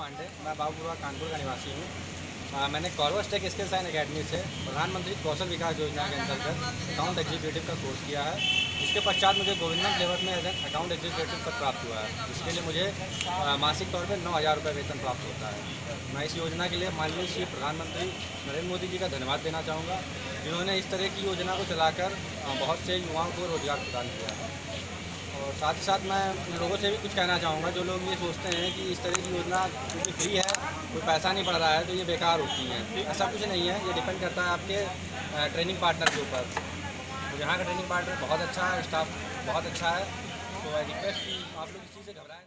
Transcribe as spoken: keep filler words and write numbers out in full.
पांडे, मैं बाबूपुरा कानपुर का निवासी हूँ। आ, मैंने Corvus tech skills and academy से प्रधानमंत्री कौशल विकास योजना के अंतर्गत अकाउंट एग्जीक्यूटिव का कोर्स किया है। इसके पश्चात मुझे गोविंदम फ्लेवर में एज अकाउंट एग्जीक्यूटिव पद प्राप्त हुआ है, जिसके लिए मुझे आ, मासिक तौर पर नौ हज़ार रुपये वेतन प्राप्त होता है। मैं इस योजना के लिए माननीय श्री प्रधानमंत्री नरेंद्र मोदी जी का धन्यवाद देना चाहूँगा, जिन्होंने इस तरह की योजना को चलाकर बहुत से युवाओं को रोजगार प्रदान किया है। और साथ ही साथ मैं उन लोगों से भी कुछ कहना चाहूँगा जो लोग ये सोचते हैं कि इस तरह की योजना क्योंकि फ्री है, कोई पैसा नहीं पड़ रहा है तो ये बेकार होती है। ऐसा कुछ नहीं है, ये डिपेंड करता है आपके ट्रेनिंग पार्टनर के ऊपर। तो यहाँ का ट्रेनिंग पार्टनर बहुत अच्छा है, स्टाफ बहुत अच्छा है। तो आई रिक्वेस्ट कि आप लोग इस चीज़ से घबराएं।